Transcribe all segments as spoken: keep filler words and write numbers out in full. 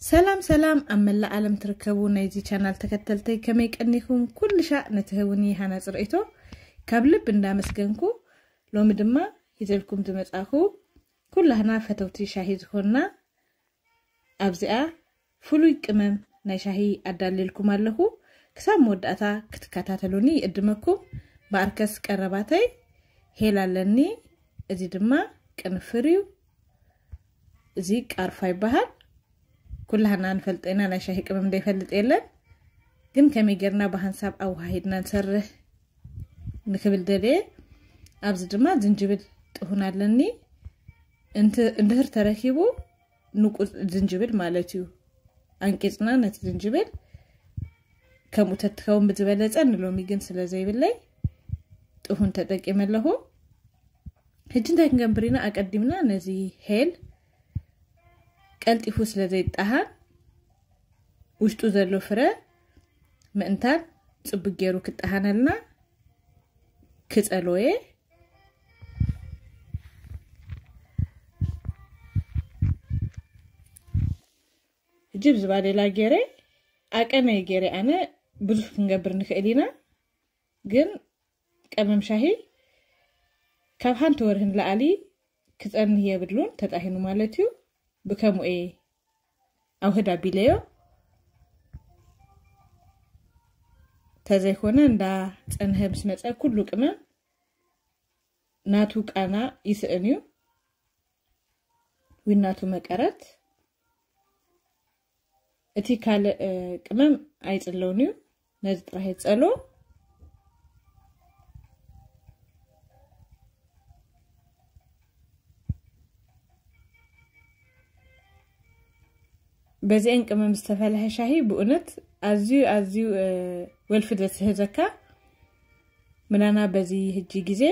سلام سلام أملا عالم تركبوا نايزي channel تكتلتي كما يكنيكم كل شيء نتهوني هنا زرعيتو كابل بندا مسكنكو لو مدما يزلكم دمصاخو كل هنا فتوتي شاهي زخونا أبزئة فلوي قمم ناي شاهي أدللكم ኣለኹ كسام مودأتا كتكاتاتلوني يقدمكم بأركس قرباتي هيلالني ازي دما كنفريو ازي قارفا يبሃል كلنا نفلطينا لا شاهي قمم دا يفلط يلن ግን ከመይ ገርና በሐንሳብ አው ሃይድና ንሰርህ ንክብል ደለ ኣብዝ ድማ ዝንጅብል ጥሁናለኒ እንት እንድህር ተረኪቡ ንቁ ዝንጅብል ማለት እዩ አንቂጽና ነት ዝንጅብል ከሙተትከው ብዝበለጸ ንሎሚ ግን ስለዘይብለይ ጥሁን ተጠቂመለሁ ህጅንታ ክንገምብሪና አቀድምና ነዚ ሄል ቀልጢፉ ስለዘይጣሃን ውሽጡ ዘሎ ፍረ ምእንታን ጽቡቅ ገይሩ ክጣሃነልና ክጸሎዬ ጅብ ዝባዴላ ገይረ አቀነ ገይረ አነ ብዙ ክንገብር ንክእሊና ግን ቀመም ሻሂ ካብ ሓንቲ ወርህን ለዓሊ ክጸንህ የብሉን ተጣሂኑ ማለት እዩ بكمو ايه او هدا بيليو تزيخونا ندا تنهب سمتسا كله كمان ناتو كانا يسأنيو وين ناتو مكارت اتي كال كمان عايز اللونيو نازد راح يتسألو بزين كمان مستفعلها شاهي بقولت أزيو أزيو أه والفدرس هزكا من أنا بزي هجي جزء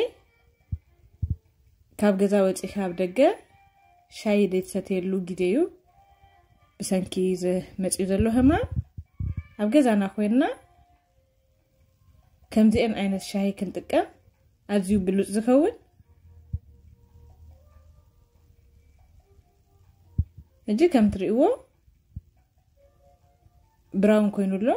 كاب جزاوت إخاب دقة شاي ديت ستيلو جديو بسنكيز مسؤول له هما أبجزا أنا خوينا كم زين أين الشاي كنت كم أزيو بلوز زخون نجي كم تريوه براون كوينولو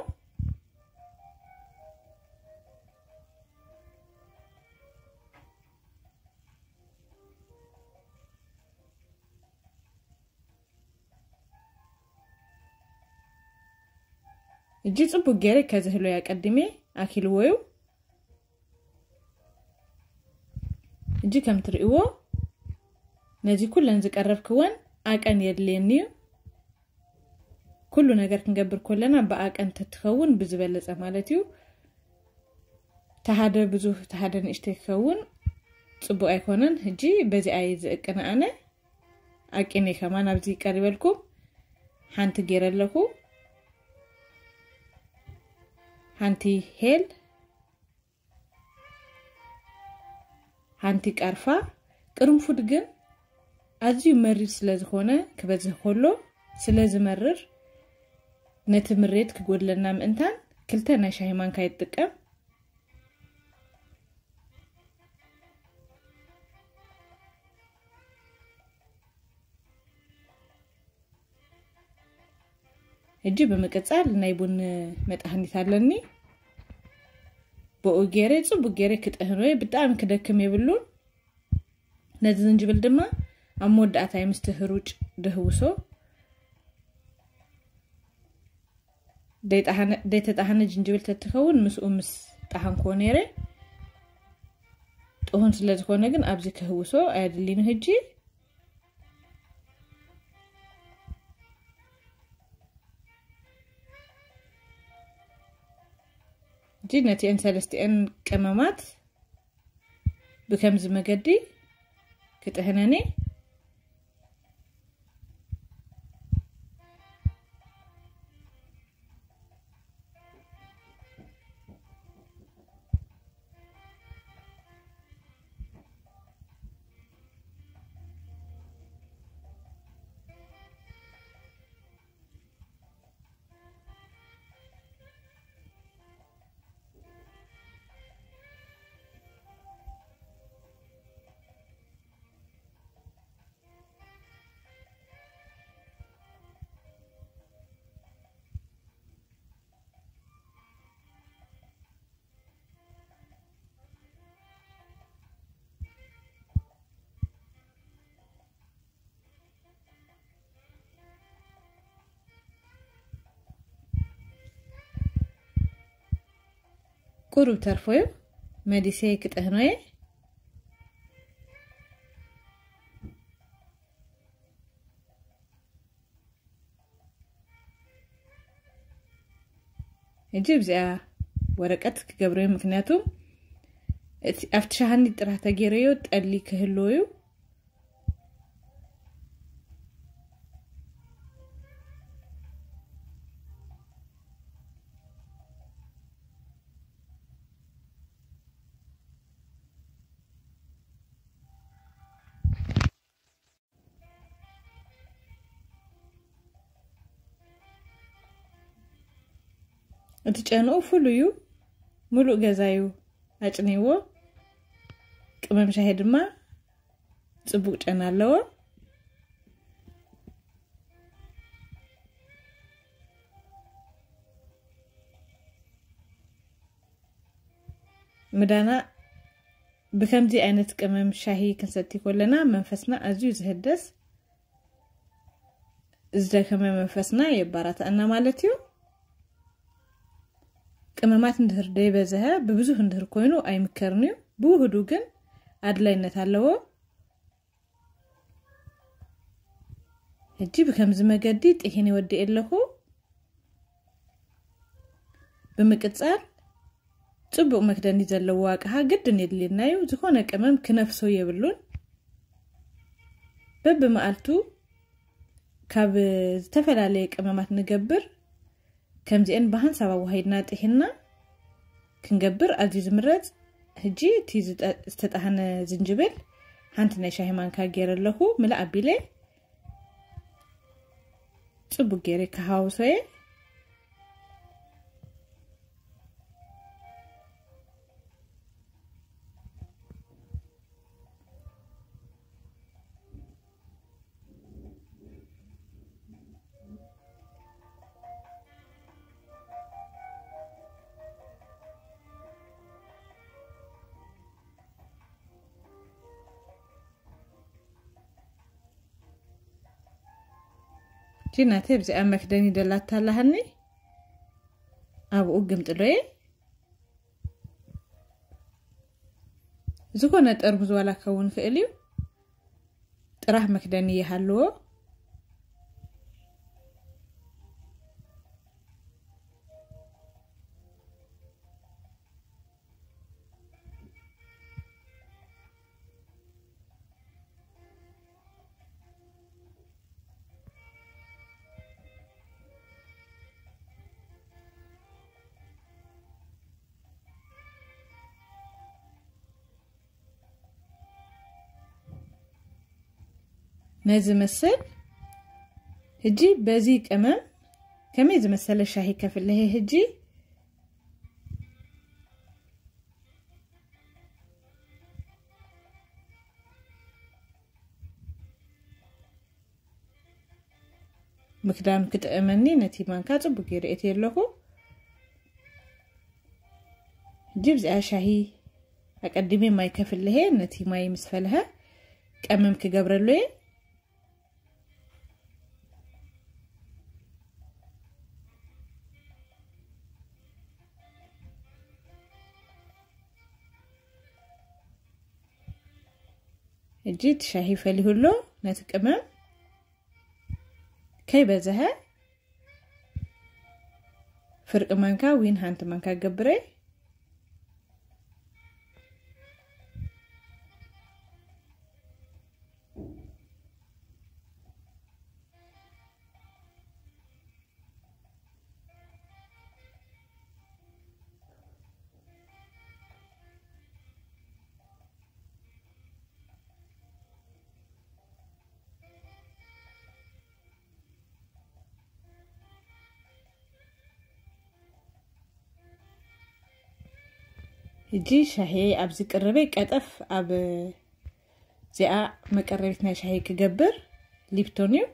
እጂ ጽቡቅ ገረ ከዘህሎ ያቀድሜ አኪልወዩ እጂ ከም ትርእዎ ነዚ ኩለን ዝቀረብክወን አቀን የድልየኒዩ كل ነገር ክንገብር ኮለና በአቀን ተትኸውን ብዝበለጸ ማለት እዩ ተሃደ ብዙ ተሃደ ንሽተከውን ጽቡቅ አይኮነን ህጂ በዚ አይ ዝቅና አነ አቂኔ ከማን ኣብዚ ቀርበልኩም ሓንቲ ገይረለኹ ሓንቲ ሄል ሓንቲ ቀርፋ ቅርንፉድ ግን ኣዝዩ መሪር ስለዝኾነ ክበዝህ ኮሎ ስለዝመርር نتمريت كقولنا مأنتان كلتنا شاي مان كاي تقم هجي بمقصال نايبون متاهني تالني بو غيري صبو غيري كطهنوي بጣም كدكم يبلون نዚ ዝንጅብል ድማ አሞዳታይ ምስተህሩጭ ደህውሶ ديت أحنا ديت أحنا جنجبل تتخون مس أمس تحن كونيرة تهون سلز كونجن أبزك هو سو أدلين هجي جينا تين سلستين كمامات بكم زمجدي كتهناني قرب ترفوي مديسي كتهنوي يجيب زي ورقت كجبروي مكنياتو افتشاهني طرح تغيريو طلي كهلويو اتجانو فلويو ملو غزايو اچنيو قمم شاهي دما صبوق ጨናለዎ مدانا بكمدي عينت قمم شاهي كنستي كلنا منفسنا ازيو زهدس ازدا كمم منفسنا يبارات انا مالتيو قممات ندهر داي بزها ببزو ندهر كوينو اي مكرنيو بوهدو ግን አድላይነት አለው እጂ በከምዝ መገዲ ጥሄን ይወድ የለሁ በመቀጻል ጽቡቅ መክደን ይዘለው ዋቃ ግድን ይልልናዩ ዝሆነ ቀመም ከነፍሶ ይብሉን በበማልቱ ካብ ተፈላለየ ቀመማት ንገብር ከምዚን በሃን ሰባ ወሃይድና ጥሄና ክንገብር አዚዝ ምረጽ هجي تيز استطحن زنجبل هانتنا شاهي مانكا غيرلهو ملا ابيله صبو غيري كهاوسوي جينا تبزي امك دني دلات لهني ابو قمطلوي زكونه طربز ولا كون فعليو طرح مكدني يحلو نازم السل هجي بازيك أمام كم يزم السل الشاهي كفل هي هجي مكدام كتأمني نتي مان كاتب بغير اتير له جيب زي شاهي اقدمي ما يكفل هي نتي ما يمسفلها كأمم كجبرلوي جيت شاهي فليهولو نتقمم كي بزها فرق مانكا وين هانت مانكا قبري جي شاهي ابزي قربي قطف اب زيا مقربتنا شاهي كجبر ليبتونيو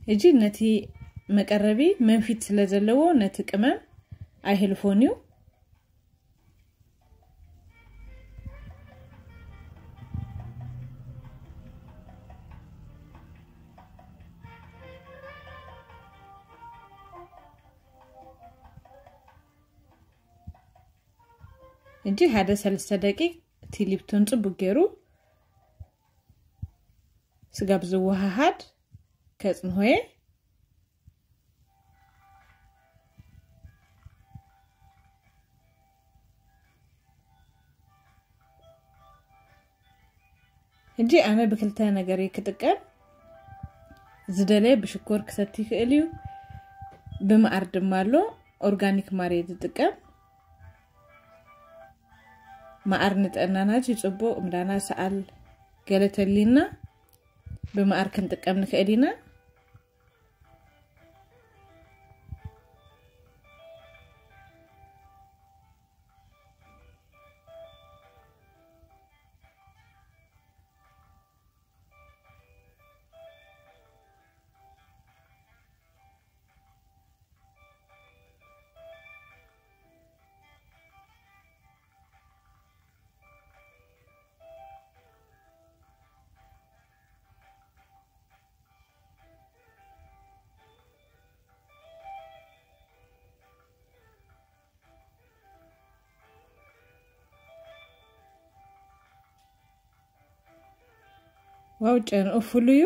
እጂ ነቲ መቀረቢ መንፊት ስለዘለዎ ነቲ ቅመም አይህልፎኒዩ እንጂ هذا ثلاث دقائق تيليبتون صبغيرو سغاب زوهاد كصنوي እንጂ انا بكلتا ነገሪ كتقم زدله بشكور كساتي خاليو بمعر دمالو اورغانيك ماري تጥቀም ማአርነት እናናጅ ጽቦ እምዳና ሰዓል ገለተሊና በማአር ከንጥቀምን ከእዲና واو جن أفليو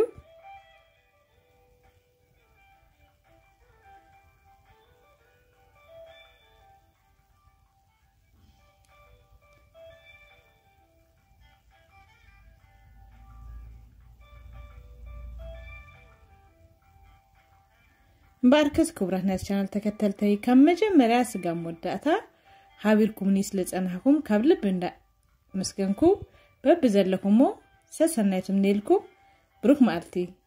مباركز كبرى ناس channel تكتلتي كم مجمرة سجام وداتا حابيركم نيس لتسأنهكم قبل بندا مسكنكو ببزلكمو سسنايتم نيلكو بروك مالتي